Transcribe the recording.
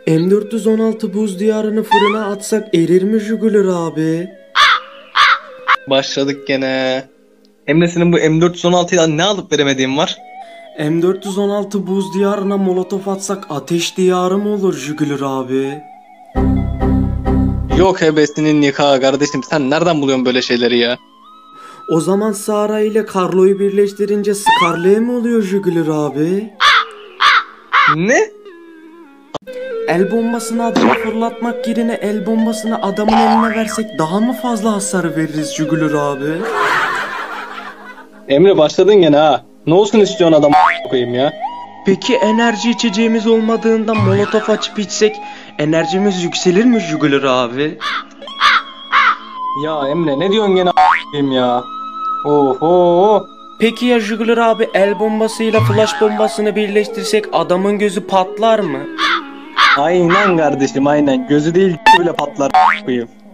M416 buz diyarını fırına atsak erir mi Jugulur abi? Başladık gene. Emre senin bu M416'ya ne alıp veremediğin var? M416 buz diyarına molotof atsak ateş diyarı mı olur Jugulur abi? Yok hebesinin nikahı kardeşim, sen nereden buluyorsun böyle şeyleri ya? O zaman Sara ile Carlo'yu birleştirince Scarlet mi oluyor Jugulur abi? Ne? El bombasını adama fırlatmak yerine el bombasını adamın eline versek daha mı fazla hasar veririz Jugulur abi? Emre başladın gene ha. Ne olsun istiyorsun adam koyayım ya? Peki enerji içeceğimiz olmadığında molotof açıp içsek enerjimiz yükselir mi Jugulur abi? Ya Emre ne diyorsun gene koyayım ya? Oho. Peki ya Jugulur abi el bombasıyla flash bombasını birleştirsek adamın gözü patlar mı? Aynen kardeşim aynen. Gözü değil bile patlar koyayım.